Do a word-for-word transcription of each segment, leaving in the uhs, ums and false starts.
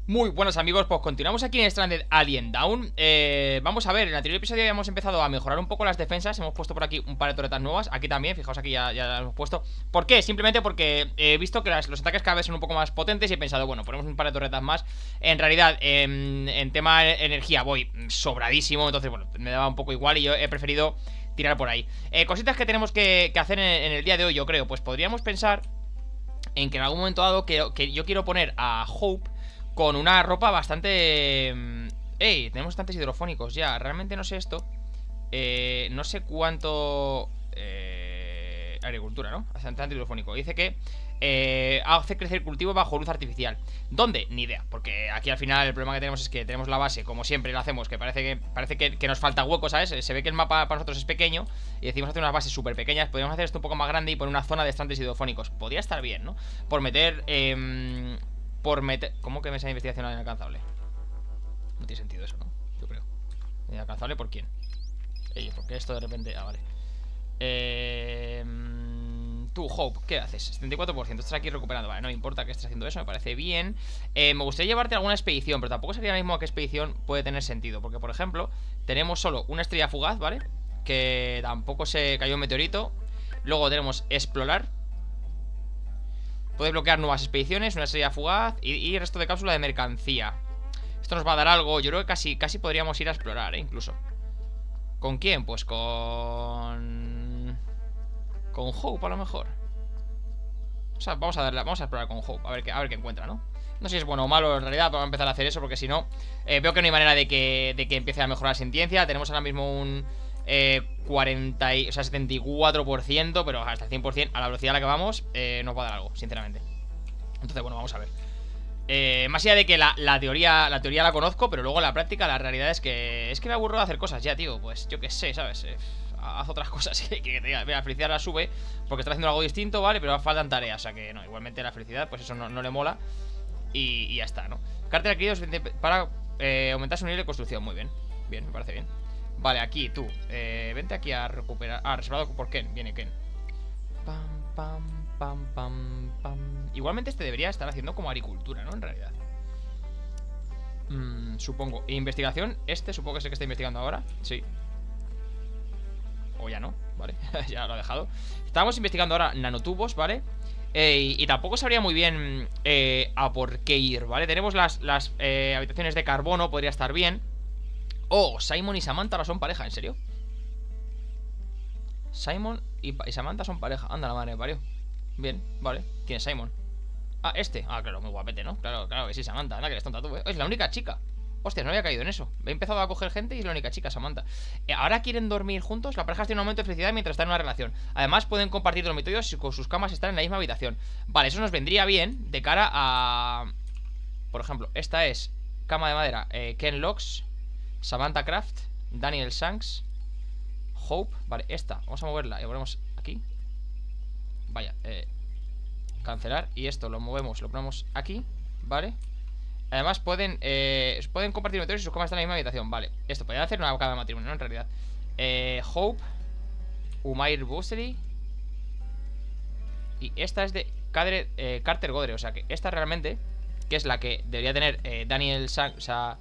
Muy buenos amigos, pues continuamos aquí en Stranded Alien Dawn. eh, Vamos a ver, en el anterior episodio habíamos empezado a mejorar un poco las defensas. Hemos puesto por aquí un par de torretas nuevas. Aquí también, fijaos, aquí ya, ya las hemos puesto. ¿Por qué? Simplemente porque he visto que las, los ataques cada vez son un poco más potentes y he pensado, bueno, ponemos un par de torretas más. En realidad, en, en tema de energía voy sobradísimo, entonces, bueno, me daba un poco igual y yo he preferido tirar por ahí. eh, Cositas que tenemos que, que hacer en, en el día de hoy, yo creo. Pues podríamos pensar en que en algún momento dado que, que yo quiero poner a Hope con una ropa bastante... ¡Ey! Tenemos bastantes hidrofónicos ya. Realmente no sé esto. Eh, no sé cuánto... Eh, agricultura, ¿no? Bastante hidrofónico. Dice que eh, hace crecer cultivo bajo luz artificial. ¿Dónde? Ni idea. Porque aquí al final el problema que tenemos es que tenemos la base, como siempre lo hacemos, que parece que parece que, que nos falta hueco, ¿sabes? Se ve que el mapa para nosotros es pequeño y decimos hacer unas bases súper pequeñas. Podríamos hacer esto un poco más grande y poner una zona de estantes hidrofónicos. Podría estar bien, ¿no? Por meter... Eh, Por meter... ¿Cómo que mesa de investigación inalcanzable? No tiene sentido eso, ¿no? Yo creo. ¿Inalcanzable por quién? Ellos, porque esto de repente... Ah, vale. Eh... Tú, Hope, ¿qué haces? setenta y cuatro por ciento, estás aquí recuperando. Vale, no me importa que estés haciendo eso, me parece bien. eh, Me gustaría llevarte a alguna expedición, pero tampoco sabría ahora mismo a qué expedición puede tener sentido. Porque, por ejemplo, tenemos solo una estrella fugaz, ¿vale? Que tampoco se cayó un meteorito. Luego tenemos explorar. Puede bloquear nuevas expediciones, una estrella fugaz y, y resto de cápsula de mercancía. Esto nos va a dar algo. Yo creo que casi, casi podríamos ir a explorar, ¿eh? Incluso. ¿Con quién? Pues con... Con Hope a lo mejor. O sea, vamos a darle, vamos a explorar con Hope. A ver qué, a ver qué encuentra, ¿no? No sé si es bueno o malo en realidad. Vamos a empezar a hacer eso porque si no eh, veo que no hay manera de que, de que empiece a mejorar la sintiencia. Tenemos ahora mismo un... Eh, cuarenta y, o sea, setenta y cuatro por ciento, pero hasta el cien por ciento a la velocidad a la que vamos eh, nos va a dar algo, sinceramente. Entonces, bueno, vamos a ver. eh, Más allá de que la, la teoría La teoría la conozco, pero luego la práctica, la realidad es que Es que me aburro de hacer cosas ya, tío. Pues yo qué sé, ¿sabes? Eh, haz otras cosas. Que, que, que la felicidad la sube porque está haciendo algo distinto, ¿vale? Pero faltan tareas, o sea que no, igualmente la felicidad, pues eso no, no le mola. Y, y ya está, ¿no? Carta de adquiridos para eh, aumentar su nivel de construcción. Muy bien, bien, me parece bien. Vale, aquí, tú, eh, vente aquí a recuperar. Ah, reservado por Ken, viene Ken. Pam, pam, pam, pam, pam. Igualmente este debería estar haciendo como agricultura, ¿no? En realidad mm, supongo, e investigación, este supongo que es el que está investigando ahora. Sí. O ya no, vale, ya lo ha dejado. Estábamos investigando ahora nanotubos, ¿vale? Eh, y, y tampoco sabría muy bien eh, a por qué ir, ¿vale? Tenemos las, las eh, habitaciones de carbono, podría estar bien. Oh, Simon y Samantha ahora son pareja, ¿en serio? Simon y, y Samantha son pareja. Anda la madre, me parió. Bien, vale. ¿Quién es Simon? Ah, este. Ah, claro, muy guapete, ¿no? Claro, claro que sí, Samantha. Anda, que eres tonta tú, ¿eh? Es la única chica. Hostia, no había caído en eso. He empezado a coger gente y es la única chica, Samantha. eh, Ahora quieren dormir juntos. La pareja tiene un aumento de felicidad mientras están en una relación. Además pueden compartir dormitorios y con sus camas están en la misma habitación. Vale, eso nos vendría bien de cara a... Por ejemplo, esta es cama de madera, eh, Ken Locks, Samantha Craft, Daniel Shanks, Hope. Vale, esta, vamos a moverla y la ponemos aquí. Vaya, eh, cancelar. Y esto lo movemos, lo ponemos aquí. Vale. Además pueden eh, pueden compartir dormitorios y sus camas están en la misma habitación. Vale, esto, podrían hacer una cama de matrimonio, ¿no? En realidad eh, Hope, Umair Bussery. Y esta es de Cadre, eh, Carter Godre. O sea que esta realmente, que es la que debería tener eh, Daniel Shanks, o sea,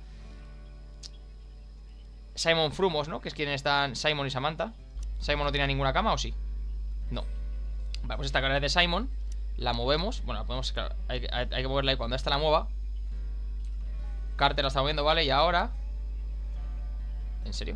Simon Frumos, ¿no? Que es quien están Simon y Samantha. ¿Simon no tiene ninguna cama o sí? No. Vale, pues esta cara es de Simon. La movemos. Bueno, la podemos, claro, hay, hay, hay que moverla y cuando esta la mueva. Carter la está moviendo, ¿vale? Y ahora... ¿En serio?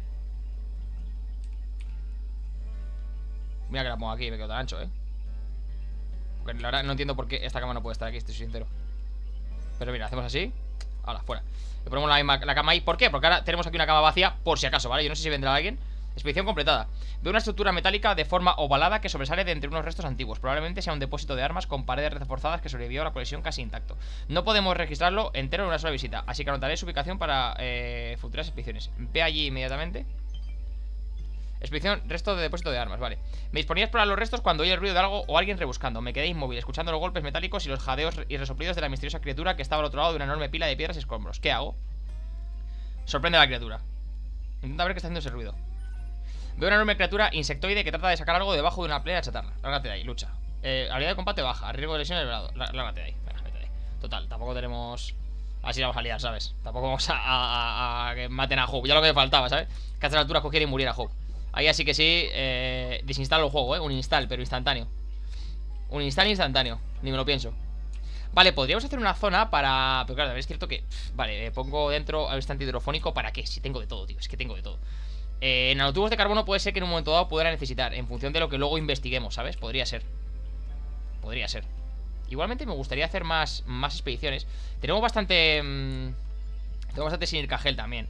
Mira que la pongo aquí, me quedo tan ancho, ¿eh? Porque la verdad no entiendo por qué esta cama no puede estar aquí, estoy sincero. Pero mira, hacemos así. Ahora, fuera. Le ponemos la, misma, la cama ahí. ¿Por qué? Porque ahora tenemos aquí una cama vacía, por si acaso, ¿vale? Yo no sé si vendrá alguien. Expedición completada. Veo una estructura metálica de forma ovalada que sobresale de entre unos restos antiguos. Probablemente sea un depósito de armas con paredes reforzadas que sobrevivió a la colisión casi intacto. No podemos registrarlo entero en una sola visita, así que anotaré su ubicación para eh, futuras expediciones. Ve allí inmediatamente. Expedición, resto de depósito de armas, vale. Me disponía a explorar los restos cuando oí el ruido de algo o alguien rebuscando. Me quedé inmóvil, escuchando los golpes metálicos y los jadeos y resoplidos de la misteriosa criatura que estaba al otro lado de una enorme pila de piedras y escombros. ¿Qué hago? Sorprende a la criatura. Intenta ver qué está haciendo ese ruido. Veo una enorme criatura insectoide que trata de sacar algo debajo de una playa chatarra. Lárgate de ahí, lucha. eh, Habilidad de combate baja, riesgo de lesiones elevado. Lárgate de ahí, venga, vete de ahí. Total, tampoco tenemos Así la vamos a liar, ¿sabes? Tampoco vamos a, a, a, a que maten a Hope. Ya lo que me faltaba, ¿sabes? Que a estas alturas cogiera y muriera Hope. Ahí así que sí, eh, desinstalo el juego, ¿eh? Un install, pero instantáneo. Un install instantáneo, ni me lo pienso. Vale, podríamos hacer una zona para... Pero claro, es cierto que... Pff, vale, eh, pongo dentro al estante hidrofónico. ¿Para qué? Si tengo de todo, tío, es que tengo de todo. eh, Nanotubos de carbono puede ser que en un momento dado pudiera necesitar, en función de lo que luego investiguemos, ¿sabes? Podría ser. Podría ser. Igualmente me gustaría hacer más, más expediciones. Tenemos bastante... Mmm, tengo bastante Sinircagel también.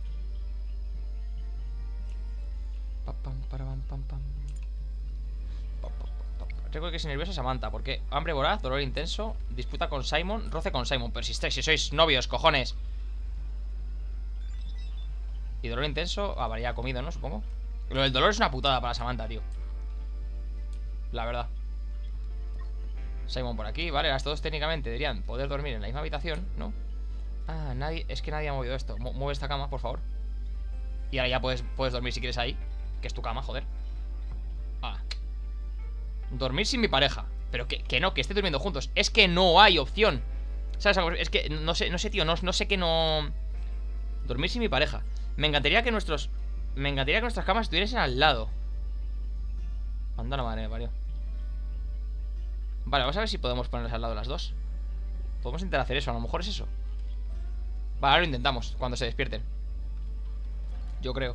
Pam, pam, pam, pam, pam. Recuerdo que es nerviosa Samantha. Porque hambre voraz, dolor intenso, disputa con Simon, roce con Simon. Pero si estáis, si sois novios, cojones. Y dolor intenso. Ah, vale, ya ha comido, ¿no? Supongo. Lo del dolor es una putada para Samantha, tío. La verdad. Simon por aquí, vale. Las todos técnicamente deberían poder dormir en la misma habitación, ¿no? Ah, nadie, es que nadie ha movido esto. Mu Mueve esta cama, por favor. Y ahora ya puedes, puedes dormir si quieres ahí. Que es tu cama, joder. Ah. Dormir sin mi pareja. Pero que, que no, que esté durmiendo juntos. Es que no hay opción. ¿Sabes algo? Es que no sé, no sé, tío, no, no sé que no... Dormir sin mi pareja. Me encantaría que nuestros... Me encantaría que nuestras camas estuviesen al lado. Anda la madre, Mario. Vale, vamos a ver si podemos ponerlas al lado las dos. Podemos intentar hacer eso, a lo mejor es eso. Vale, ahora lo intentamos, cuando se despierten. Yo creo.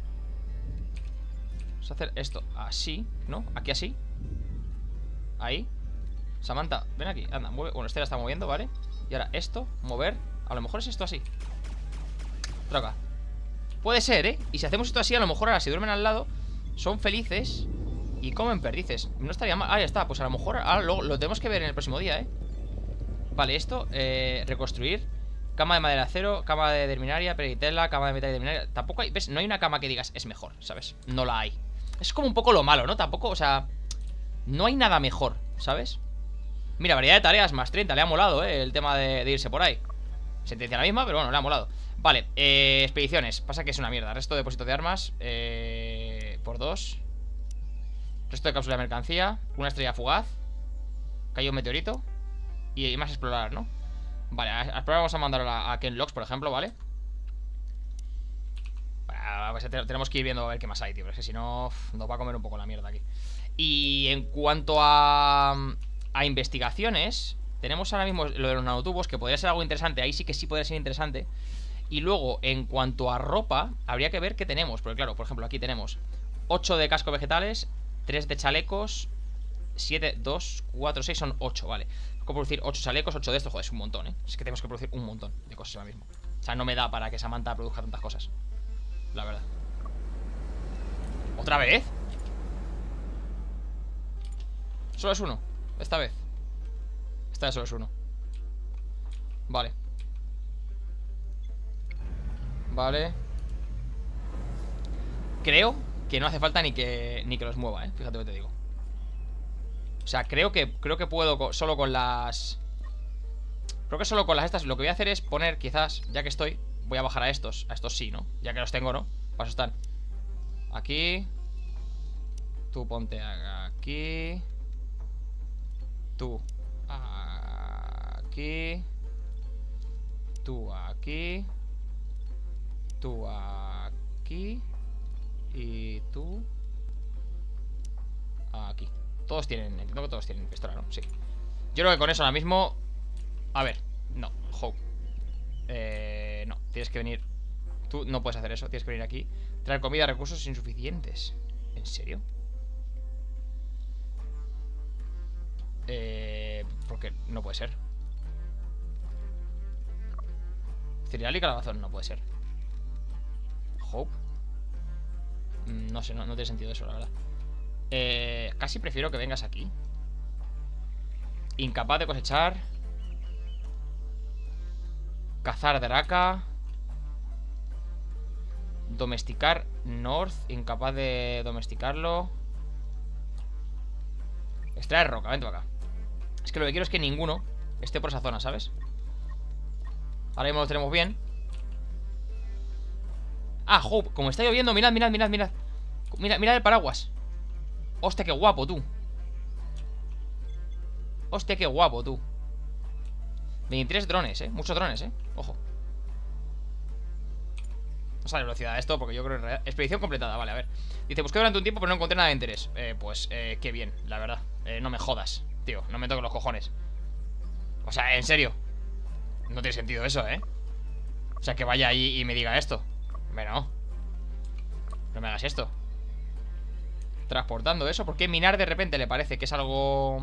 Vamos a hacer esto así, ¿no? Aquí así. Ahí. Samantha, ven aquí, anda, mueve. Bueno, este la está moviendo, ¿vale? Y ahora esto, mover. A lo mejor es esto así. Troca. Puede ser, ¿eh? Y si hacemos esto así, a lo mejor ahora si duermen al lado, son felices y comen perdices. No estaría mal. Ah, ya está, pues a lo mejor ahora lo, lo tenemos que ver en el próximo día, ¿eh? Vale, esto, eh, reconstruir. Cama de madera cero, cama de derminaria, peritela, cama de metal y derminaria. Tampoco hay, ¿ves? No hay una cama que digas es mejor, ¿sabes? No la hay. Es como un poco lo malo, ¿no? Tampoco, o sea, no hay nada mejor, ¿sabes? Mira, variedad de tareas más treinta, le ha molado, ¿eh? El tema de, de irse por ahí. Sentencia la misma, pero bueno, le ha molado. Vale, eh, expediciones. Pasa que es una mierda. Resto de depósito de armas, eh, por dos. Resto de cápsula de mercancía. Una estrella fugaz. Cayó un meteorito. Y, y más explorar, ¿no? Vale, a, a explorar vamos a mandar a, a Ken Locks, por ejemplo, ¿vale? Vale, pues tenemos que ir viendo a ver qué más hay, tío. Pero es que si no, uf, nos va a comer un poco la mierda aquí. Y en cuanto a, a investigaciones, tenemos ahora mismo lo de los nanotubos, que podría ser algo interesante. Ahí sí que sí podría ser interesante. Y luego, en cuanto a ropa, habría que ver qué tenemos. Porque claro, por ejemplo, aquí tenemos ocho de casco vegetales, tres de chalecos, siete, dos, cuatro, seis, son ocho, vale. Tengo que producir ocho chalecos, ocho de estos, joder, es un montón, ¿eh? Es que tenemos que producir un montón de cosas ahora mismo. O sea, no me da para que Samantha produzca tantas cosas, la verdad. ¿Otra vez? Solo es uno, esta vez. Esta vez solo es uno. Vale. Vale. Creo que no hace falta ni que ni que los mueva, eh. Fíjate lo que te digo. O sea, creo que creo que puedo co solo con las... Creo que solo con las estas. Lo que voy a hacer es poner, quizás, ya que estoy, voy a bajar a estos. A estos sí, ¿no? Ya que los tengo, ¿no? Para eso están. Aquí. Tú ponte aquí. Tú aquí. Tú aquí. Tú aquí. Y tú aquí. Todos tienen, entiendo que todos tienen pistola, ¿no? Sí. Yo creo que con eso ahora mismo... A ver, no, Hope eh, no, tienes que venir. Tú no puedes hacer eso, tienes que venir aquí. Traer comida, recursos insuficientes. ¿En serio? Eh... Porque no puede ser. Cereal y calabazón, no puede ser. Hope. No sé, no, no tiene sentido eso, la verdad. Eh, casi prefiero que vengas aquí. Incapaz de cosechar. Cazar draca. Domesticar North. Incapaz de domesticarlo. Extraer roca, vente para acá. Es que lo que quiero es que ninguno esté por esa zona, ¿sabes? Ahora mismo lo tenemos bien. Ah, Hope, como está lloviendo, mirad, mirad, mirad, mirad. Mira, mirad el paraguas. Hostia, qué guapo, tú. Hostia, qué guapo, tú. veintitrés drones, eh, muchos drones, eh, ojo. No sale velocidad esto porque yo creo que en realidad... Expedición completada, vale, a ver. Dice, busqué durante un tiempo pero no encontré nada de interés. eh, Pues, eh, qué bien, la verdad. eh, No me jodas, tío, no me toques los cojones. O sea, en serio. No tiene sentido eso, eh. O sea, que vaya ahí y me diga esto. Bueno, no me hagas esto. Transportando eso, ¿por qué minar de repente le parece que es algo...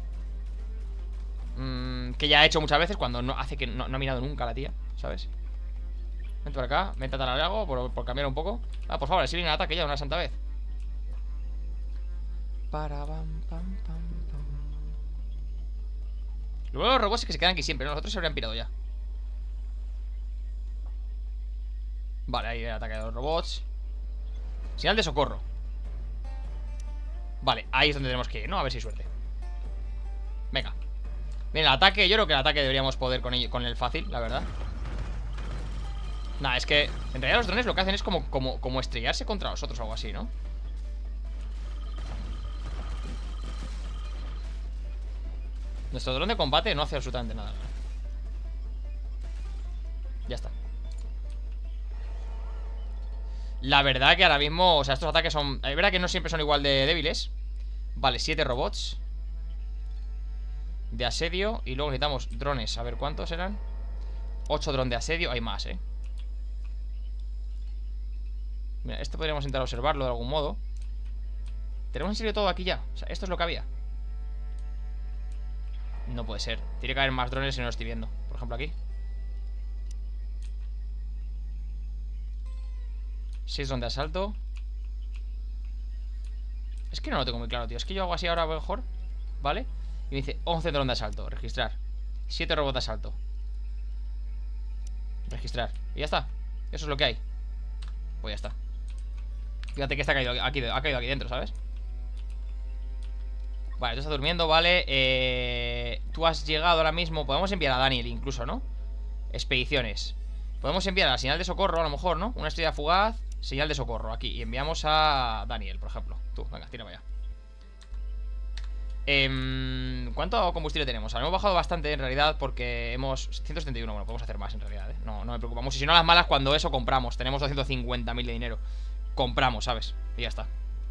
Mmm, que ya ha hecho muchas veces cuando no hace que no, no ha minado nunca la tía, ¿sabes? Vente por acá, vente a talar algo por, por cambiar un poco. Ah, por favor, el ataque ya una santa vez. Para pam, pam, pam, pam. Luego los robots es que se quedan aquí siempre, ¿no? Los otros se habrían pirado ya. Vale, ahí el ataque de los robots. Señal de socorro. Vale, ahí es donde tenemos que ir, ¿no? A ver si hay suerte. Venga. Bien, el ataque, yo creo que el ataque deberíamos poder con, ello, con el fácil, la verdad. Nah, es que en realidad los drones lo que hacen es como, como, como estrellarse contra nosotros o algo así, ¿no? Nuestro dron de combate no hace absolutamente nada, ¿no? Ya está. La verdad que ahora mismo, o sea, estos ataques son... Es verdad que no siempre son igual de débiles. Vale, siete robots de asedio. Y luego necesitamos drones, a ver cuántos eran. Ocho drones de asedio, hay más, eh. Mira, esto podríamos intentar observarlo de algún modo. ¿Tenemos en serio todo aquí ya? O sea, esto es lo que había. No puede ser, tiene que haber más drones y no lo estoy viendo. Por ejemplo aquí seis drones de asalto. Es que no lo tengo muy claro, tío. Es que yo hago así ahora mejor, ¿vale? Y me dice once drones de asalto, registrar. Siete robots de asalto, registrar. Y ya está, eso es lo que hay. Pues ya está. Fíjate que está caído aquí, ha caído aquí dentro, ¿sabes? Vale, tú estás durmiendo, vale. eh, Tú has llegado ahora mismo. Podemos enviar a Daniel incluso, ¿no? Expediciones. Podemos enviar a la señal de socorro, a lo mejor, ¿no? Una estrella fugaz, señal de socorro, aquí. Y enviamos a Daniel, por ejemplo. Tú, venga, tira para allá. eh, ¿Cuánto combustible tenemos? Ahora hemos bajado bastante en realidad porque hemos... ciento setenta y uno, bueno, podemos hacer más en realidad, ¿eh? No, no me preocupamos. Y si no, las malas, cuando eso compramos. Tenemos doscientos cincuenta mil de dinero. Compramos, ¿sabes? Y ya está.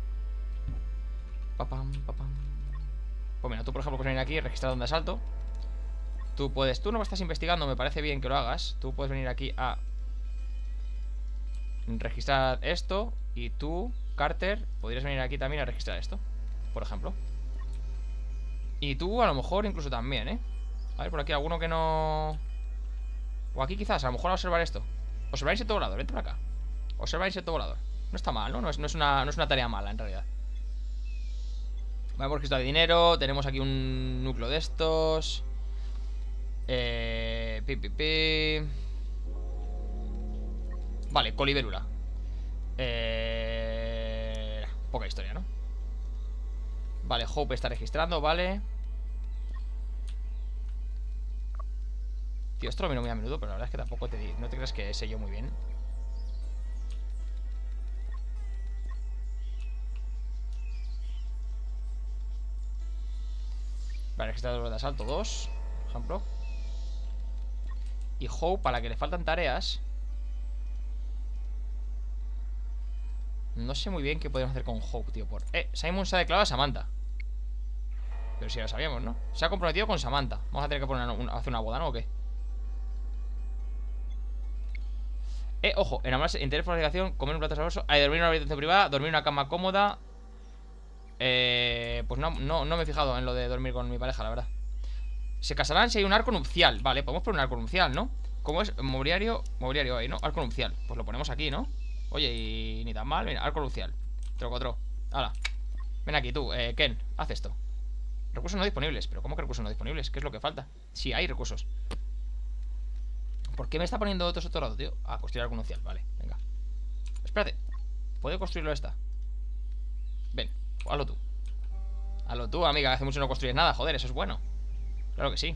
Papam, papam. Pues mira, tú por ejemplo puedes venir aquí y registrar donde asalto. Tú puedes, tú no estás investigando, me parece bien que lo hagas. Tú puedes venir aquí a registrar esto. Y tú, Carter, podrías venir aquí también a registrar esto, por ejemplo. Y tú a lo mejor incluso también, ¿eh? A ver, por aquí alguno que no... O aquí quizás, a lo mejor a observar esto. Observar insecto volador, vente por acá. Observar insecto volador. No está mal, ¿no? No es, no es, una, no es una tarea mala en realidad. Vamos a registrar de dinero. Tenemos aquí un núcleo de estos. Eh, pi, pi, pi. Vale, colibélula. eh, Poca historia, ¿no? Vale, Hope está registrando, vale. Tío, esto lo miro muy a menudo, pero la verdad es que tampoco te digo. No te creas que sé yo muy bien. Vale, registrador de asalto dos, por ejemplo. Y Hope, a la que le faltan tareas. No sé muy bien qué podemos hacer con Hope, tío. Por... Eh, Simon se ha declarado a Samantha. Pero si ya lo sabíamos, ¿no? Se ha comprometido con Samantha. Vamos a tener que poner una, una, hacer una boda, ¿no? ¿O qué? Eh, ojo, enamorarse, interés por la obligación, comer un plato sabroso, hay dormir en una habitación privada, dormir en una cama cómoda. Eh, pues no, no, no me he fijado en lo de dormir con mi pareja, la verdad. Se casarán si hay un arco nupcial. Vale, podemos poner un arco nupcial, ¿no? ¿Cómo es? Mobiliario, mobiliario ahí, ¿no? Arco nupcial, pues lo ponemos aquí, ¿no? Oye, y ni tan mal, mira, arco nupcial. Trocotro, hala. Ven aquí tú, eh, Ken, haz esto. Recursos no disponibles, pero ¿cómo que recursos no disponibles? ¿Qué es lo que falta? Sí, hay recursos. ¿Por qué me está poniendo otro otro lado, tío? Ah, construir arco nupcial, vale, venga. Espérate, ¿puedo construirlo esta? Ven, hazlo tú. Hazlo tú, amiga, hace mucho no construyes nada, joder, eso es bueno. Claro que sí.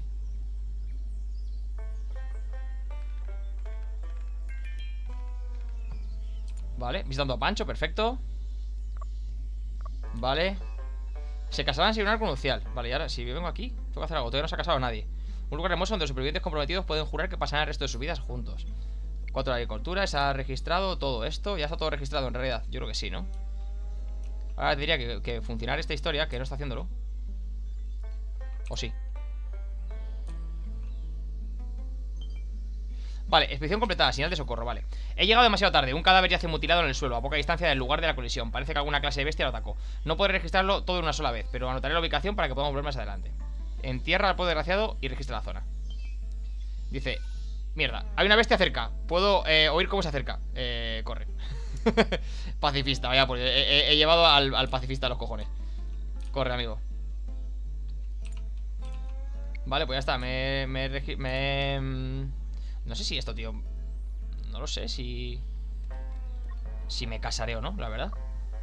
Vale, visitando a Pancho, perfecto. Vale. Se casarán sin un arco nupcial. Vale, y ahora si vengo aquí, tengo que hacer algo, todavía no se ha casado nadie. Un lugar hermoso donde los supervivientes comprometidos pueden jurar que pasarán el resto de sus vidas juntos. Cuatro de agricultura, se ha registrado todo esto. Ya está todo registrado en realidad, yo creo que sí, ¿no? Ahora diría que, que funcionar esta historia, que no está haciéndolo. O sí. Vale, expedición completada, señal de socorro, vale. He llegado demasiado tarde, un cadáver yace mutilado en el suelo, a poca distancia del lugar de la colisión. Parece que alguna clase de bestia lo atacó. No podré registrarlo todo de una sola vez, pero anotaré la ubicación para que podamos volver más adelante. Entierra al pueblo desgraciado y registra la zona. Dice, mierda, hay una bestia cerca. Puedo eh, oír cómo se acerca. Eh, corre. Pacifista, vaya, pues he, he, he llevado al, al pacifista a los cojones. Corre, amigo. Vale, pues ya está, me... me, me no sé si esto, tío. No lo sé, si... Si me casaré o no, la verdad.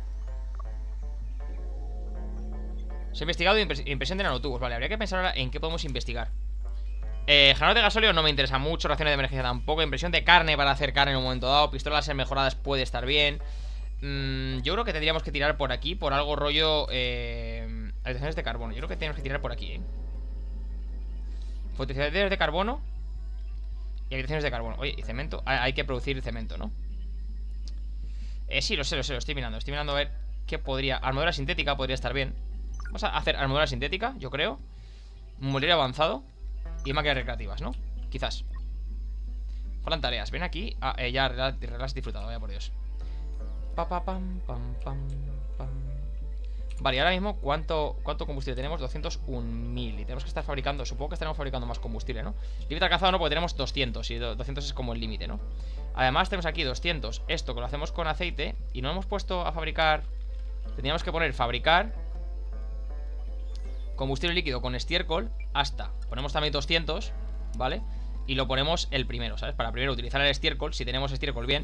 Se ha investigado impres impresión de nanotubos. Vale, habría que pensar ahora en qué podemos investigar. Eh, generador de gasóleo no me interesa mucho. Raciones de emergencia tampoco. Impresión de carne para hacer carne en un momento dado. Pistolas mejoradas puede estar bien. mm, Yo creo que tendríamos que tirar por aquí. Por algo rollo eh, habitaciones de carbono. Yo creo que tenemos que tirar por aquí, eh. Fotosintetizadores de carbono y habitaciones de carbono. Oye, y cemento. Ah, hay que producir cemento, ¿no? Eh, sí, lo sé, lo sé, lo estoy mirando. Estoy mirando a ver qué podría... Armadura sintética podría estar bien. Vamos a hacer armadura sintética, yo creo. Mobiliario avanzado y máquinas recreativas, ¿no? Quizás. Falan tareas, ven aquí. Ah, eh, ya has disfrutado, vaya por Dios. Pa, pa, pam, pam, pam, pam. Vale, y ahora mismo, ¿cuánto, ¿cuánto combustible tenemos? doscientos un mil. Y tenemos que estar fabricando, supongo que estaremos fabricando más combustible, ¿no? Límite alcanzado no, porque tenemos doscientos. Y doscientos es como el límite, ¿no? Además tenemos aquí doscientos. Esto que lo hacemos con aceite. Y no hemos puesto a fabricar. Tendríamos que poner fabricar combustible líquido con estiércol hasta. Ponemos también doscientos, ¿vale? Y lo ponemos el primero, ¿sabes? Para primero utilizar el estiércol, si tenemos estiércol bien.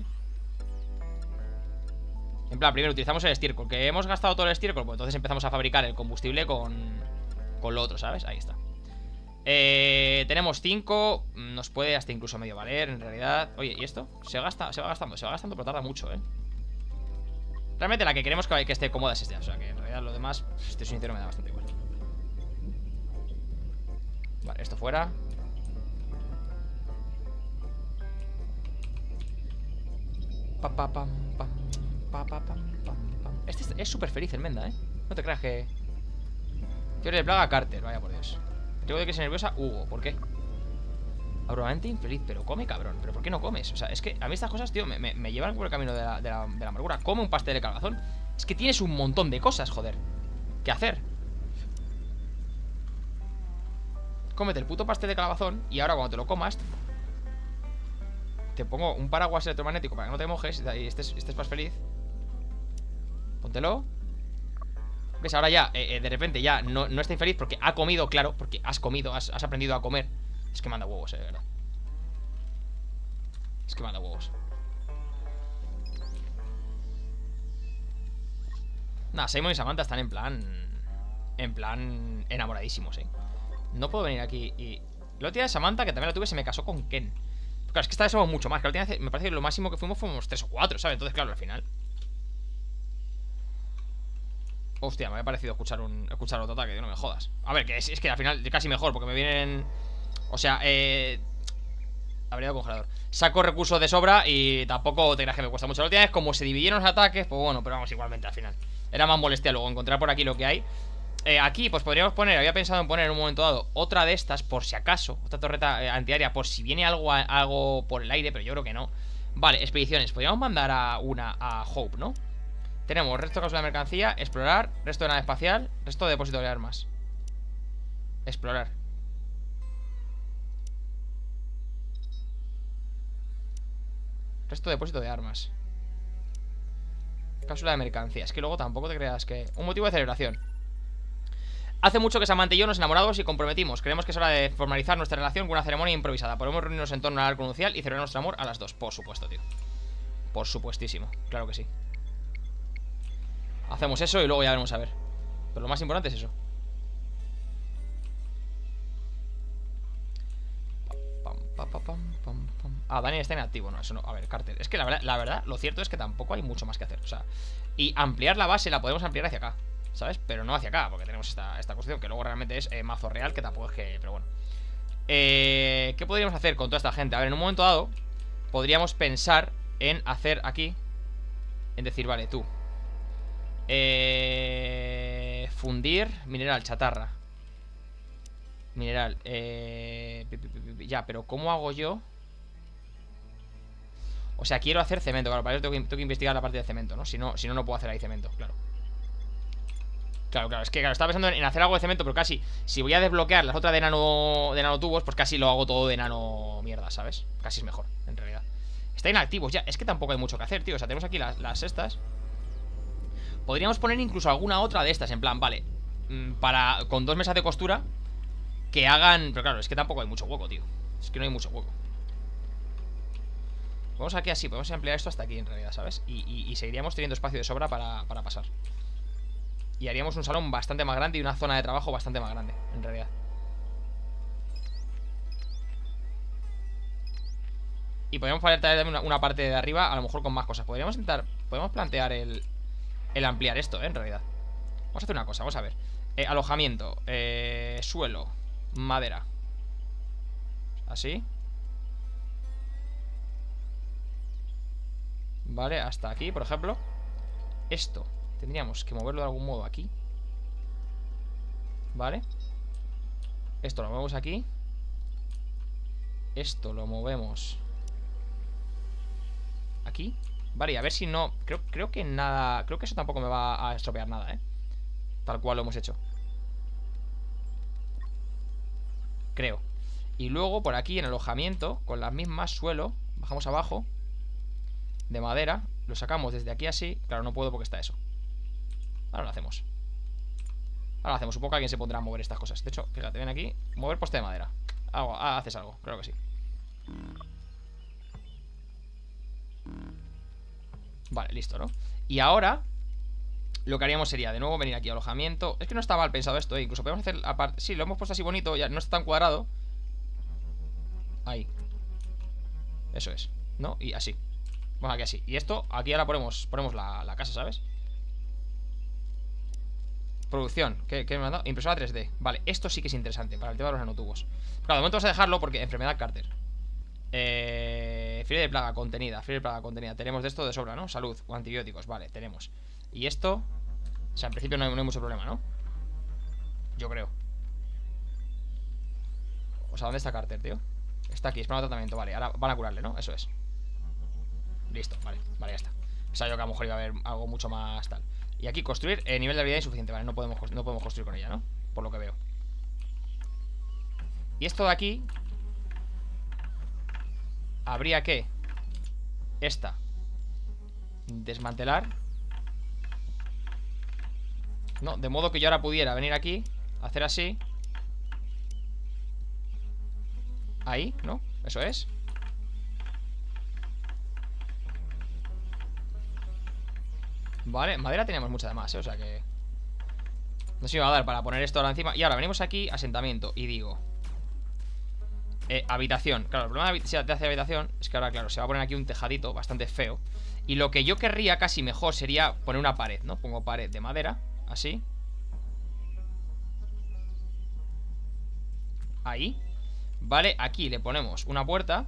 En plan, primero utilizamos el estiércol. Que hemos gastado todo el estiércol, pues entonces empezamos a fabricar el combustible con, con lo otro, ¿sabes? Ahí está. eh, Tenemos cinco. Nos puede hasta incluso medio valer, en realidad. Oye, ¿y esto? Se gasta, se va gastando, se va gastando, pero tarda mucho, ¿eh? Realmente la que queremos que, que esté cómoda es esta. O sea, que en realidad lo demás, si estoy sincero, me da bastante igual. Vale, esto fuera. Pa, pa, pam, pam, pa, pa, pam, pam, pam. Este es súper feliz el Menda, ¿eh? No te creas que... Teoría de plaga Carter, vaya por Dios. Tengo de que ser nerviosa Hugo, ¿por qué? Abrumamente infeliz, pero come, cabrón. ¿Pero por qué no comes? O sea, es que a mí estas cosas, tío, me, me, me llevan por el camino de la, de, la, de la amargura. Come un pastel de calabazón. Es que tienes un montón de cosas, joder, que hacer. Cómete el puto pastel de calabazón y ahora cuando te lo comas te pongo un paraguas electromagnético para que no te mojes y estés, estés más feliz. Póntelo. ¿Ves? Ahora ya, eh, eh, de repente ya no, no está infeliz porque ha comido, claro. Porque has comido, has, has aprendido a comer. Es que manda huevos, eh, de verdad. Es que manda huevos. Nada, Simon y Samantha están en plan... En plan enamoradísimos, eh. No puedo venir aquí y... La última de Samantha, que también la tuve, se me casó con Ken. Claro, es que esta vez somos mucho más. Que la última vez me parece que lo máximo que fuimos fuimos tres o cuatro, ¿sabes? Entonces, claro, al final... Hostia, me había parecido escuchar un escuchar otro ataque, no me jodas. A ver, que es, es que al final casi mejor, porque me vienen... O sea, eh... habría congelador. Saco recursos de sobra y tampoco te creas que me cuesta mucho. La última vez, como se dividieron los ataques, pues bueno, pero vamos, igualmente al final. Era más molestia luego encontrar por aquí lo que hay. Eh, aquí pues podríamos poner, había pensado en poner en un momento dado otra de estas por si acaso, otra torreta eh, antiaérea por si viene algo, a, algo por el aire, pero yo creo que no. Vale, expediciones, podríamos mandar a una a Hope, ¿no? Tenemos resto de cápsula de mercancía, explorar, resto de nave espacial, resto de depósito de armas. Explorar. Resto de depósito de armas. Cápsula de mercancía, es que luego tampoco te creas que... Un motivo de celebración. Hace mucho que Samantha y yo nos enamoramos y comprometimos. Creemos que es hora de formalizar nuestra relación con una ceremonia improvisada. Podemos reunirnos en torno al arco nupcial y celebrar nuestro amor a las dos. Por supuesto, tío. Por supuestísimo, claro que sí. Hacemos eso y luego ya veremos a ver. Pero lo más importante es eso. Pam, pam, pam, pam, pam. Ah, Daniel está inactivo, no, eso no. A ver, Carter. Es que la verdad, la verdad, lo cierto es que tampoco hay mucho más que hacer. O sea, y ampliar la base la podemos ampliar hacia acá, ¿sabes? Pero no hacia acá, porque tenemos esta, esta cuestión que luego realmente es eh, mazo real, que tampoco es que... Pero bueno. eh, ¿Qué podríamos hacer con toda esta gente? A ver, en un momento dado podríamos pensar en hacer aquí, en decir, vale, tú eh, fundir mineral, chatarra. Mineral eh, ya, pero ¿cómo hago yo? O sea, quiero hacer cemento, claro, para eso tengo que, tengo que investigar la parte de cemento, ¿no? Si no, si no, no puedo hacer ahí cemento, claro. Claro, claro, es que claro, estaba pensando en hacer algo de cemento, pero casi, si voy a desbloquear las otras de nano, de nanotubos, pues casi lo hago todo de nano mierda, ¿sabes? Casi es mejor, en realidad. Está inactivos ya, es que tampoco hay mucho que hacer, tío. O sea, tenemos aquí las, las estas. Podríamos poner incluso alguna otra de estas, en plan, vale, para, con dos mesas de costura que hagan, pero claro, es que tampoco hay mucho hueco, tío. Es que no hay mucho hueco. Vamos aquí así, podemos ampliar esto hasta aquí en realidad, ¿sabes? Y, y, y seguiríamos teniendo espacio de sobra para, para pasar. Y haríamos un salón bastante más grande y una zona de trabajo bastante más grande, en realidad. Y podríamos plantear una, una parte de arriba, a lo mejor con más cosas. Podríamos intentar, podemos plantear el, el ampliar esto, ¿eh? En realidad. Vamos a hacer una cosa, vamos a ver. eh, Alojamiento, eh, suelo, madera. Así. Vale, hasta aquí, por ejemplo. Esto tendríamos que moverlo de algún modo aquí. Vale. Esto lo movemos aquí. Esto lo movemos aquí. Vale, y a ver si no... Creo, creo que nada... Creo que eso tampoco me va a estropear nada, ¿eh? Tal cual lo hemos hecho. Creo. Y luego por aquí en alojamiento, con las mismas, suelo, bajamos abajo, de madera, lo sacamos desde aquí así. Claro, no puedo porque está eso. Ahora lo hacemos. Ahora lo hacemos, supongo que alguien se pondrá a mover estas cosas. De hecho, fíjate, ven aquí, mover poste de madera. Algo, ah, haces algo, creo que sí. Vale, listo, ¿no? Y ahora lo que haríamos sería de nuevo venir aquí a alojamiento. Es que no está mal pensado esto, ¿eh? Incluso podemos hacer aparte. Sí, lo hemos puesto así bonito, ya no está tan cuadrado. Ahí. Eso es, ¿no? Y así. Vamos aquí así. Y esto, aquí ahora ponemos, ponemos la, la casa, ¿sabes? Producción, ¿qué, qué me han dado? Impresora tres D. Vale, esto sí que es interesante para el tema de los nanotubos. Claro, de momento vamos a dejarlo porque enfermedad Carter. Eh, fiebre de plaga contenida, fiebre de plaga contenida. Tenemos de esto de sobra, ¿no? Salud o antibióticos, vale, tenemos. Y esto, o sea, en principio no hay, no hay mucho problema, ¿no? Yo creo. O sea, ¿dónde está Carter, tío? Está aquí, esperando tratamiento, vale, ahora van a curarle, ¿no? Eso es. Listo, vale, vale, ya está. Pensaba yo que a lo mejor iba a haber algo mucho más tal. Y aquí construir, eh, nivel de habilidad insuficiente, vale, no podemos, no podemos construir con ella, ¿no? Por lo que veo. Y esto de aquí habría que esta desmantelar. No, de modo que yo ahora pudiera venir aquí, hacer así. Ahí, ¿no? Eso es. Vale, madera teníamos mucha de más, ¿eh? O sea que nos iba a dar para poner esto ahora encima. Y ahora venimos aquí, asentamiento, y digo eh, habitación. Claro, el problema de hacer habitación es que ahora, claro, se va a poner aquí un tejadito bastante feo. Y lo que yo querría casi mejor sería poner una pared, ¿no? Pongo pared de madera, así. Ahí. Vale, aquí le ponemos una puerta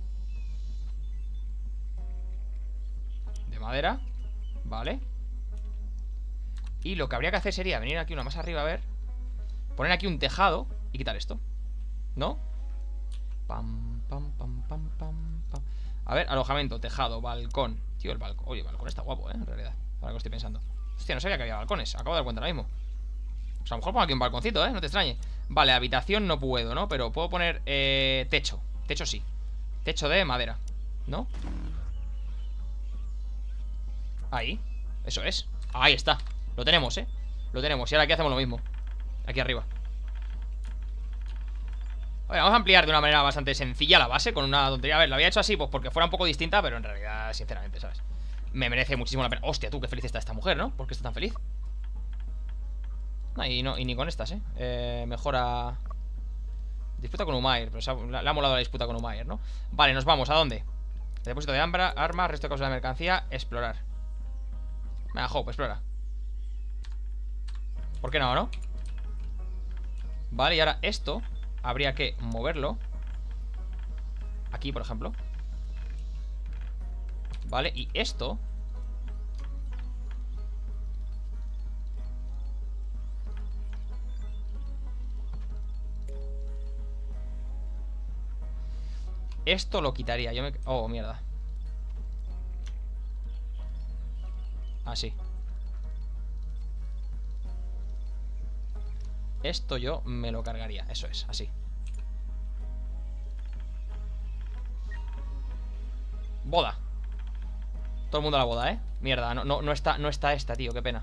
de madera. Vale. Y lo que habría que hacer sería venir aquí una más arriba, a ver, poner aquí un tejado y quitar esto, ¿no? Pam, pam, pam, pam, pam, pam. A ver, alojamiento, tejado, balcón. Tío, el balcón, oye, el balcón está guapo, ¿eh? En realidad, ahora que estoy pensando. Hostia, no sabía que había balcones, acabo de dar cuenta ahora mismo. Pues a lo mejor pongo aquí un balconcito, ¿eh? No te extrañe. Vale, habitación no puedo, ¿no? Pero puedo poner, eh, techo. Techo sí. Techo de madera, ¿no? Ahí, eso es. Ahí está, lo tenemos, ¿eh? Lo tenemos, y ahora aquí hacemos lo mismo. Aquí arriba. A ver, vamos a ampliar de una manera bastante sencilla la base, con una tontería. A ver, lo había hecho así, pues porque fuera un poco distinta, pero en realidad, sinceramente, ¿sabes? Me merece muchísimo la pena. Hostia, tú, qué feliz está esta mujer, ¿no? ¿Por qué está tan feliz? No, y, no, y ni con estas, ¿eh? eh mejora... Disputa con Umair, pero se ha, le ha molado la disputa con Umair, ¿no? Vale, nos vamos, ¿a dónde? Depósito de ambra, armas, resto de cosas de mercancía, explorar. Venga, Hope, explora. ¿Por qué no, no? Vale, y ahora esto habría que moverlo aquí, por ejemplo. Vale, y esto Esto lo quitaría. Yo me... Oh, mierda. Así. Esto yo me lo cargaría. Eso es, así. Boda. Todo el mundo a la boda, ¿eh? Mierda, no, no, no está, no está esta, tío, qué pena.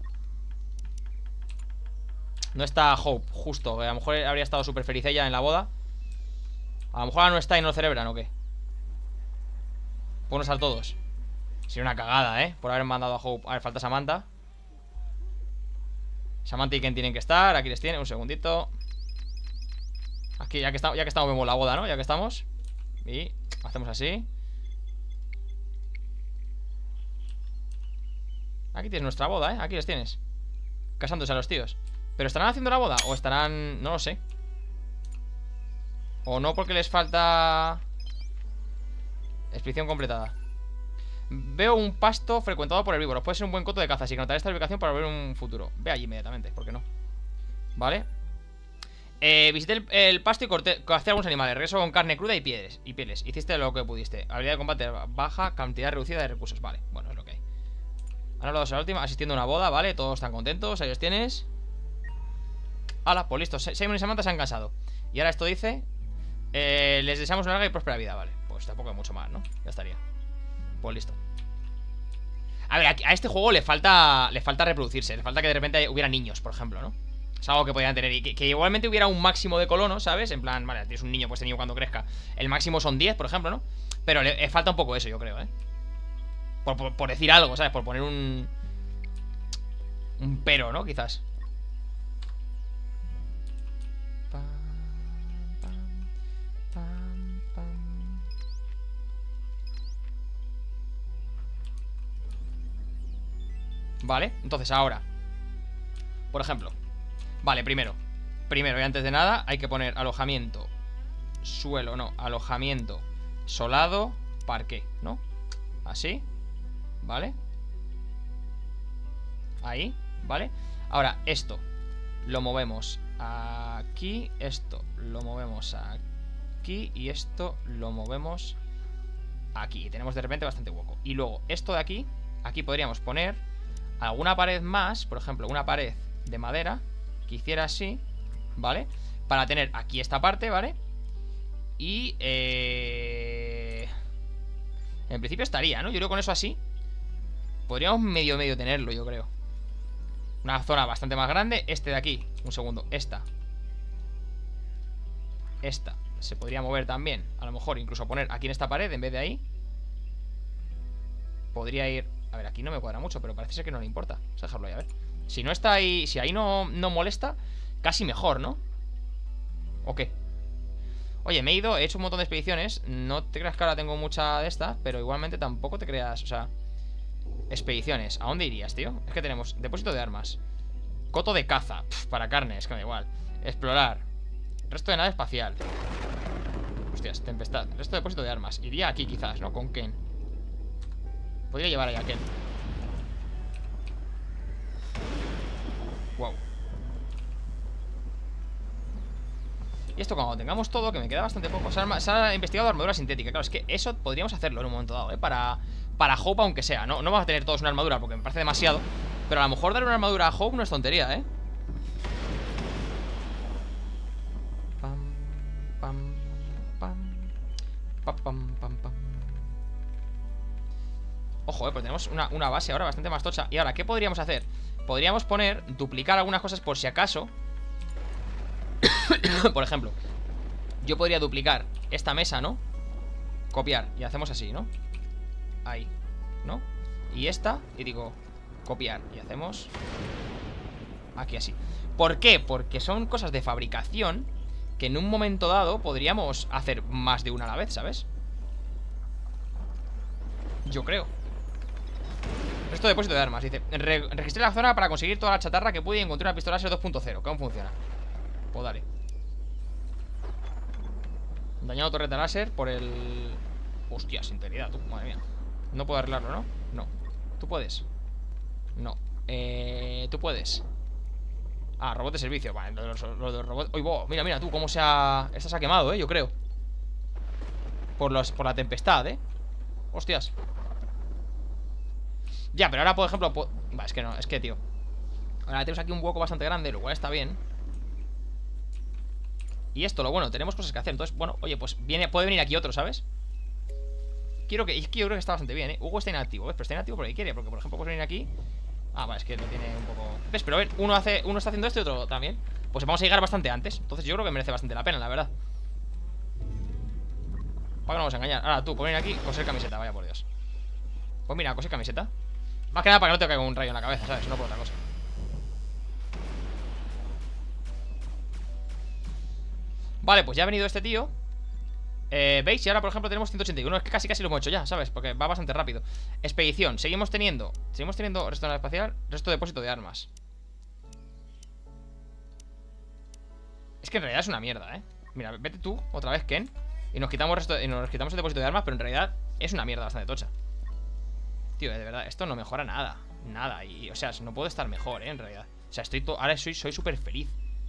No está Hope, justo. A lo mejor habría estado súper feliz ella en la boda. A lo mejor ahora no está y no lo celebran, ¿o qué? Ponnos a todos. Sería una cagada, ¿eh? Por haber mandado a Hope. A ver, falta Samantha. Samantha y Ken tienen que estar. Aquí les tiene, un segundito. Aquí, ya que, está, ya que estamos, vemos la boda, ¿no? Ya que estamos. Y hacemos así. Aquí tienes nuestra boda, ¿eh? Aquí les tienes. Casándose a los tíos. ¿Pero estarán haciendo la boda? ¿O estarán...? No lo sé. O no porque les falta... Expedición completada. Veo un pasto frecuentado por herbívoros. Puede ser un buen coto de caza, así que anotaré esta ubicación para ver un futuro. Ve allí inmediatamente, ¿por qué no? Vale. eh, Visité el, el pasto y corté, corté algunos animales. Regreso con carne cruda y pieles, y pieles. Hiciste lo que pudiste. Habilidad de combate baja, cantidad reducida de recursos. Vale, bueno, es lo que hay. Han hablado de la última, asistiendo a una boda, ¿vale? Todos están contentos, ahí los tienes. Hala, pues listo, Simon y Samantha se han cansado. Y ahora esto dice eh, les deseamos una larga y próspera vida, vale. Pues tampoco hay mucho más, ¿no? Ya estaría. Pues listo. A ver, a este juego le falta le falta reproducirse. Le falta que de repente hubiera niños, por ejemplo, ¿no? Es algo que podrían tener. Y que, que igualmente hubiera un máximo de colonos, ¿sabes? En plan, vale, tienes un niño, pues este niño cuando crezca el máximo son diez, por ejemplo, ¿no? Pero le, le falta un poco eso, yo creo, ¿eh? Por, por, por decir algo, ¿sabes? Por poner un... Un pero, ¿no? Quizás. Vale, entonces ahora, por ejemplo, vale, primero Primero y antes de nada hay que poner alojamiento suelo, no, alojamiento solado, parqué, ¿no? Así, ¿vale? Ahí, ¿vale? Ahora, esto lo movemos aquí, esto lo movemos aquí y esto lo movemos aquí. Tenemos de repente bastante hueco. Y luego, esto de aquí, aquí podríamos poner alguna pared más, por ejemplo, una pared de madera que hiciera así, ¿vale? Para tener aquí esta parte, ¿vale? Y, eh... en principio estaría, ¿no? Yo creo que con eso así podríamos medio medio tenerlo, yo creo. Una zona bastante más grande. Este de aquí, un segundo, esta Esta se podría mover también. A lo mejor incluso poner aquí en esta pared en vez de ahí. Podría ir... A ver, aquí no me cuadra mucho, pero parece ser que no le importa. Vamos a dejarlo ahí, a ver. Si no está ahí, si ahí no, no molesta, casi mejor, ¿no? ¿O qué? Oye, me he ido, he hecho un montón de expediciones. No te creas que ahora tengo mucha de estas, pero igualmente tampoco te creas, o sea... Expediciones, ¿a dónde irías, tío? Es que tenemos depósito de armas, coto de caza, pf, para carne, es que me da igual. Explorar, resto de nave espacial. Hostias, tempestad, resto de depósito de armas. Iría aquí quizás, ¿no? Con Ken. Podría llevar ahí a Ken. Wow. Y esto cuando tengamos todo, que me queda bastante poco. Se ha, se ha investigado armadura sintética. Claro, es que eso podríamos hacerlo en un momento dado, ¿eh? Para, para Hope, aunque sea. No, no vamos a tener todos una armadura porque me parece demasiado. Pero a lo mejor dar una armadura a Hope no es tontería, ¿eh? Pam, pam, pam. Pam, pam, pam, pam. Ojo, eh, pues tenemos una, una base ahora bastante más tocha. Y ahora, ¿qué podríamos hacer? Podríamos poner, duplicar algunas cosas por si acaso. Por ejemplo, yo podría duplicar esta mesa, ¿no? Copiar, y hacemos así, ¿no? Ahí, ¿no? Y esta, y digo, copiar, y hacemos aquí así. ¿Por qué? Porque son cosas de fabricación que en un momento dado podríamos hacer más de una a la vez, ¿sabes? Yo creo. Resto de depósito de armas, dice Re registré la zona para conseguir toda la chatarra que pude y encontré una pistola láser dos punto cero, que aún funciona. Pues dale. Dañado torreta láser por el... Hostia, sinceridad, tú, madre mía. No puedo arreglarlo, ¿no? No. ¿Tú puedes? No. Eh... ¿Tú puedes? Ah, robot de servicio. Vale, lo de los, lo de los robots... Uy, bo, mira, mira tú cómo se ha... Esta se ha quemado, ¿eh? Yo creo. Por, los, por la tempestad, ¿eh? Hostias. Ya, pero ahora, por ejemplo... Po... Va, es que no, es que, tío. Ahora tenemos aquí un hueco bastante grande, lo cual está bien. Y esto, lo bueno, tenemos cosas que hacer. Entonces, bueno, oye, pues viene, puede venir aquí otro, ¿sabes? Quiero que, es que yo creo que está bastante bien, ¿eh? Hugo está inactivo, ¿ves? Pero está inactivo porque quiere. Porque, por ejemplo, puedes venir aquí. Ah, vale, es que lo tiene un poco... ¿Ves? Pero a ver, uno, hace, uno está haciendo esto y otro también. Pues vamos a llegar bastante antes. Entonces yo creo que merece bastante la pena, la verdad. ¿Para qué no vamos a engañar? Ahora tú, poner aquí, coser camiseta, vaya por Dios. Pues mira, coser camiseta. Más que nada para que no te caiga un rayo en la cabeza, ¿sabes? No por otra cosa. Vale, pues ya ha venido este tío. Eh, ¿Veis? Y ahora, por ejemplo, tenemos ciento ochenta y uno. Es que casi casi lo hemos hecho ya, ¿sabes? Porque va bastante rápido. Expedición, seguimos teniendo Seguimos teniendo resto de nave espacial, resto de depósito de armas. Es que en realidad es una mierda, ¿eh? Mira, vete tú, otra vez, Ken. Y nos quitamos, resto, y nos quitamos el depósito de armas. Pero en realidad es una mierda bastante tocha. Tío, de verdad, esto no mejora nada. Nada, y, o sea, no puedo estar mejor, ¿eh? En realidad. O sea, estoy ahora soy soy súper feliz.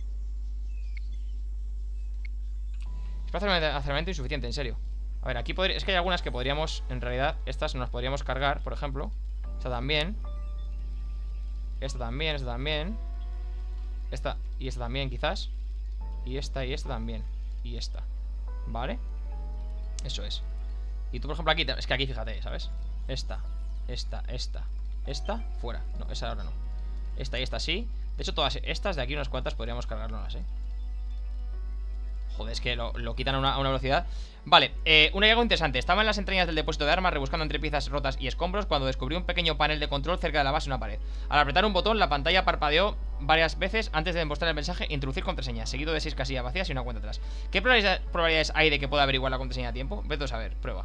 Almacenamiento insuficiente, en serio. A ver, aquí podría... Es que hay algunas que podríamos... En realidad, estas nos podríamos cargar, por ejemplo. Esta también. Esta también, esta también. Esta y esta también, quizás. Y esta y esta también. Y esta. ¿Vale? Eso es. Y tú, por ejemplo, aquí... Es que aquí, fíjate, ¿sabes? Esta, esta, esta. Esta, fuera. No, esa ahora no. Esta y esta sí. De hecho, todas estas de aquí, unas cuantas, podríamos cargarlas, ¿eh? Joder, es que lo, lo quitan a una, a una velocidad. Vale, eh, un hallazgo interesante. Estaba en las entrañas del depósito de armas rebuscando entre piezas rotas y escombros cuando descubrió un pequeño panel de control cerca de la base de una pared. Al apretar un botón, la pantalla parpadeó varias veces antes de mostrar el mensaje introducir contraseña, seguido de seis casillas vacías y una cuenta atrás. ¿Qué probabilidades hay de que pueda averiguar la contraseña a tiempo? Vete a saber, prueba.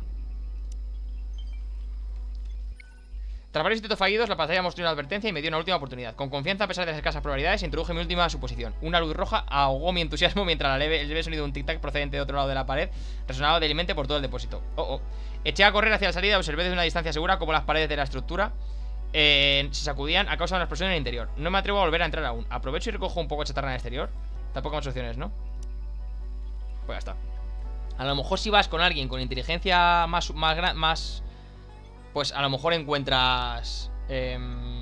Tras varios intentos fallidos, la pantalla mostró una advertencia y me dio una última oportunidad. Con confianza, a pesar de las escasas probabilidades, introduje mi última suposición. Una luz roja ahogó mi entusiasmo mientras la leve, el leve sonido de un tic-tac procedente de otro lado de la pared resonaba débilmente por todo el depósito. Oh, oh. Eché a correr hacia la salida y observé desde una distancia segura cómo las paredes de la estructura eh, se sacudían a causa de una explosión en el interior. No me atrevo a volver a entrar aún. Aprovecho y recojo un poco de chatarra en el exterior. Tampoco hay más opciones, ¿no? Pues ya está. A lo mejor si vas con alguien con inteligencia más... más, más pues a lo mejor encuentras... Eh...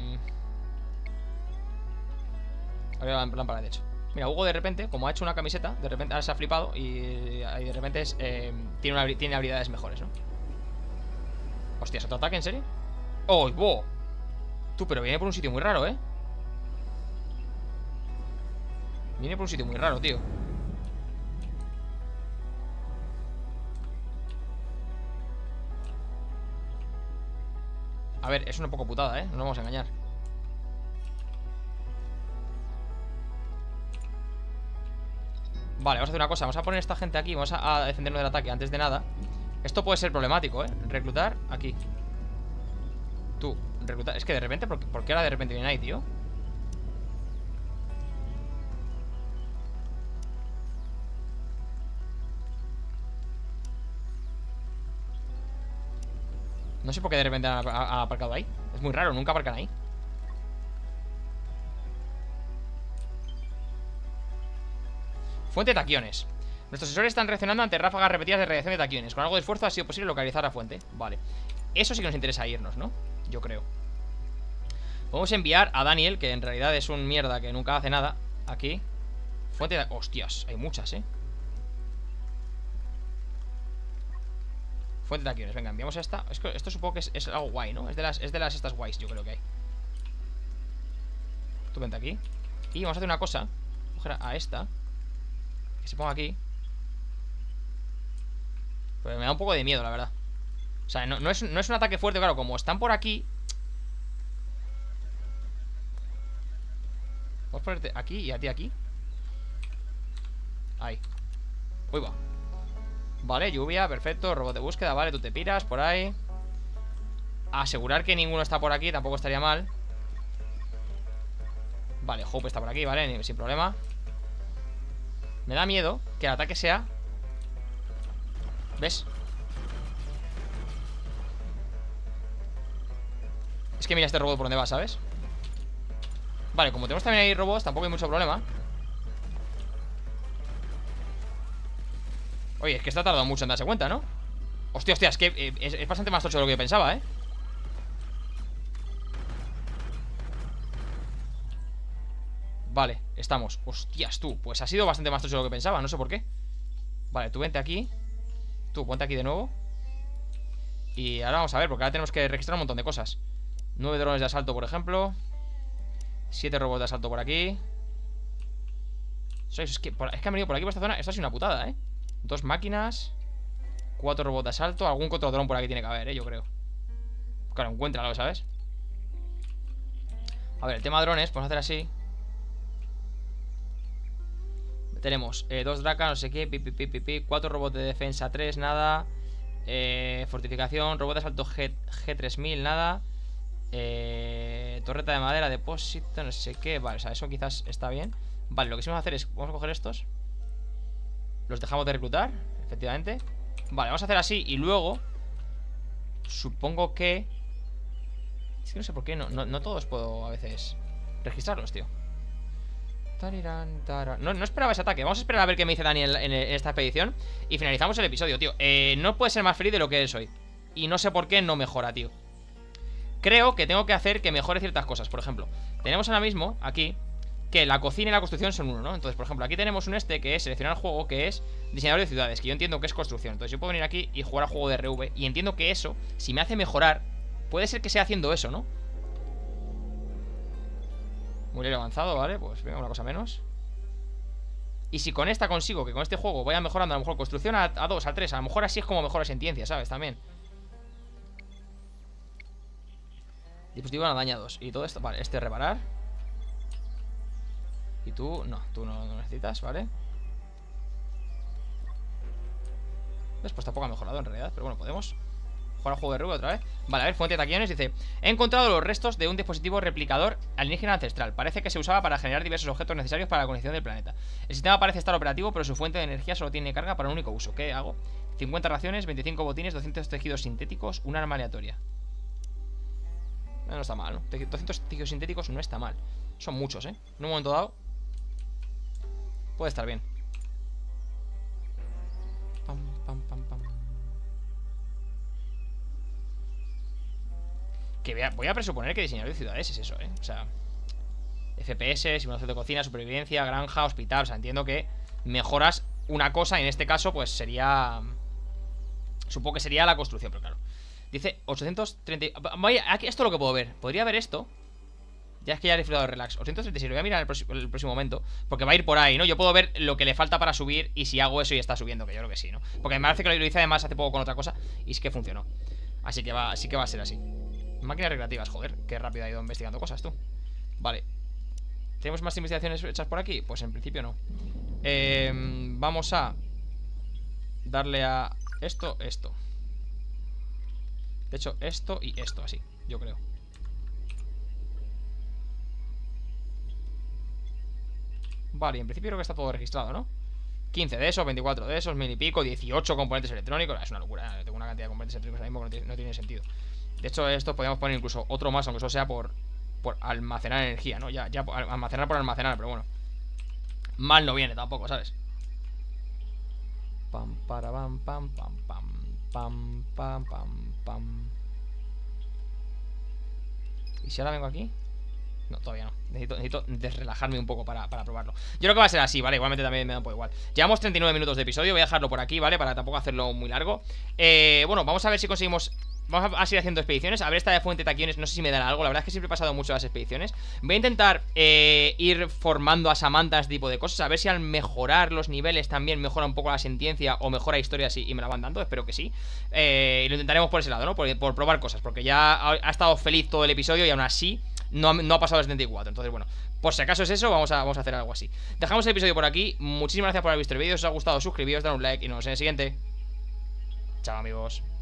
Había lámpara, de hecho. Mira, Hugo de repente, como ha hecho una camiseta, de repente ahora se ha flipado y, y de repente es, eh, tiene, una, tiene habilidades mejores, ¿no? Hostias, ¿otro ataque? ¿En serio? ¡Oh, wow! Tú, pero viene por un sitio muy raro, ¿eh? Viene por un sitio muy raro, tío. A ver, es una poco putada, ¿eh? No nos vamos a engañar. Vale, vamos a hacer una cosa. Vamos a poner a esta gente aquí. Vamos a, a defendernos del ataque antes de nada. Esto puede ser problemático, ¿eh? Reclutar aquí. Tú, reclutar. Es que de repente, ¿por qué, ¿por qué ahora de repente viene ahí, tío? No sé por qué de repente han aparcado ahí. Es muy raro, nunca aparcan ahí. Fuente de taquiones. Nuestros sensores están reaccionando ante ráfagas repetidas de radiación de taquiones. Con algo de esfuerzo ha sido posible localizar la fuente. Vale. Eso sí que nos interesa irnos, ¿no? Yo creo. Podemos enviar a Daniel, que en realidad es un mierda que nunca hace nada. Aquí. Fuente de... Hostias, hay muchas, ¿eh? Fuente de taquiones, venga, enviamos esta. Es que esto supongo que es, es algo guay, ¿no? Es de las, es de las estas guays, yo creo que hay. Tú vente aquí. Y vamos a hacer una cosa. Coger a esta. Que se ponga aquí. Pero me da un poco de miedo, la verdad. O sea, no, no, es, no es un ataque fuerte, claro. Como están por aquí. Vamos a ponerte aquí y a ti aquí. Ahí. Uy, va. Vale, lluvia, perfecto. Robot de búsqueda, vale, tú te piras por ahí. Asegurar que ninguno está por aquí tampoco estaría mal. Vale, Hope está por aquí, vale, sin problema. Me da miedo que el ataque sea ¿Ves? Es que mira este robot por dónde va, ¿sabes? Vale, como tenemos también ahí robots, tampoco hay mucho problema. Oye, es que está tardando mucho en darse cuenta, ¿no? Hostia, hostia, es que eh, es, es bastante más tocho de lo que yo pensaba, ¿eh? Vale, estamos. Hostias, tú, pues ha sido bastante más tocho de lo que pensaba, no sé por qué. Vale, tú vente aquí. Tú, ponte aquí de nuevo. Y ahora vamos a ver, porque ahora tenemos que registrar un montón de cosas. Nueve drones de asalto, por ejemplo. Siete robots de asalto por aquí. Es que, por, es que han venido por aquí, por esta zona. Esto ha sido una putada, ¿eh? Dos máquinas. Cuatro robots de asalto. Algún otro dron por aquí tiene que haber, ¿eh? Yo creo. Claro, encuéntralo, ¿sabes? A ver, el tema de drones, podemos hacer así. Tenemos eh, dos Draka, no sé qué, pi, pi, pi, pi, pi, cuatro robots de defensa, tres, nada. eh, Fortificación, robot de asalto G, G tres mil, nada. eh, Torreta de madera, depósito, no sé qué. Vale, o sea, eso quizás está bien. Vale, lo que sí vamos a hacer es, vamos a coger estos. Los dejamos de reclutar, efectivamente. Vale, vamos a hacer así y luego supongo que... Es que no sé por qué, no, no, no todos puedo a veces registrarlos, tío. No, no esperaba ese ataque. Vamos a esperar a ver qué me dice Dani en, en, en esta expedición. Y finalizamos el episodio, tío. eh, No puede ser más feliz de lo que es hoy. Y no sé por qué no mejora, tío. Creo que tengo que hacer que mejore ciertas cosas. Por ejemplo, tenemos ahora mismo aquí que la cocina y la construcción son uno, ¿no? Entonces, por ejemplo, aquí tenemos un este que es seleccionar el juego, que es diseñador de ciudades, que yo entiendo que es construcción. Entonces yo puedo venir aquí y jugar al juego de R V. Y entiendo que eso, si me hace mejorar, puede ser que sea haciendo eso, ¿no? Muy avanzado, ¿vale? Pues venga, una cosa menos. Y si con esta consigo que con este juego vaya mejorando a lo mejor construcción a dos, a tres, a lo mejor así es como mejora sentiencia, ¿sabes? También. Dispositivo no dañados. Y todo esto, vale, este reparar. Y tú, no, tú no, no necesitas, ¿vale? Después tampoco ha mejorado en realidad, pero bueno, podemos jugar al juego de R V otra vez. Vale, a ver, fuente de taquiones, dice: he encontrado los restos de un dispositivo replicador alienígena ancestral. Parece que se usaba para generar diversos objetos necesarios para la colonización del planeta. El sistema parece estar operativo, pero su fuente de energía solo tiene carga para un único uso. ¿Qué hago? cincuenta raciones, veinticinco botines, doscientos tejidos sintéticos, un arma aleatoria. No, no está mal, ¿no? doscientos tejidos sintéticos no está mal. Son muchos, ¿eh? En un momento dado puede estar bien. Pam, pam, pam, pam. Que voy a, voy a presuponer que diseñador de ciudades es eso, ¿eh? O sea, F P S, simulación de cocina, supervivencia, granja, hospital. O sea, entiendo que mejoras una cosa. Y en este caso, pues sería... Supongo que sería la construcción, pero claro. Dice ochocientos treinta... Vaya, aquí esto es lo que puedo ver. Podría ver esto. Ya es que ya he disfrutado de relax. ochocientos treinta y seis, lo voy a mirar el, próximo, el próximo momento. Porque va a ir por ahí, ¿no? Yo puedo ver lo que le falta para subir. Y si hago eso y está subiendo, que yo creo que sí, ¿no? Porque me parece que lo hice además hace poco con otra cosa. Y es que funcionó. Así que va, así que va a ser así. Máquinas recreativas, joder, qué rápido ha ido investigando cosas tú. Vale. ¿Tenemos más investigaciones hechas por aquí? Pues en principio no. eh, Vamos a darle a esto, esto. De hecho, esto y esto, así, yo creo. Vale, en principio creo que está todo registrado, ¿no? quince de esos, veinticuatro de esos, mil y pico, dieciocho componentes electrónicos. Es una locura, tengo una cantidad de componentes electrónicos ahora mismo que no tiene, no tiene sentido. De hecho, esto podríamos poner incluso otro más, aunque eso sea por, por almacenar energía, ¿no? Ya, ya almacenar por almacenar, pero bueno. Mal no viene tampoco, ¿sabes? Pam, para, pam, pam, pam, pam, pam, pam, pam, pam. ¿Y si ahora vengo aquí? No, todavía no. Necesito, necesito desrelajarme un poco para, para probarlo. Yo creo que va a ser así, ¿vale? Igualmente también me da un poco igual. Llevamos treinta y nueve minutos de episodio. Voy a dejarlo por aquí, ¿vale? Para tampoco hacerlo muy largo. eh, Bueno, vamos a ver si conseguimos... Vamos a seguir haciendo expediciones. A ver esta de fuente de taquiones, no sé si me dará algo. La verdad es que siempre he pasado mucho las expediciones. Voy a intentar eh, ir formando a Samantha, este tipo de cosas. A ver si al mejorar los niveles también mejora un poco la sentiencia o mejora historias y, y me la van dando. Espero que sí. eh, Y lo intentaremos por ese lado, ¿no? Por, por probar cosas. Porque ya ha, ha estado feliz todo el episodio y aún así no ha, no ha pasado el setenta y cuatro. Entonces, bueno, por si acaso es eso, vamos a, vamos a hacer algo así. Dejamos el episodio por aquí. Muchísimas gracias por haber visto el vídeo. Si os ha gustado, suscribíos, dale un like y nos vemos en el siguiente. Chao, amigos.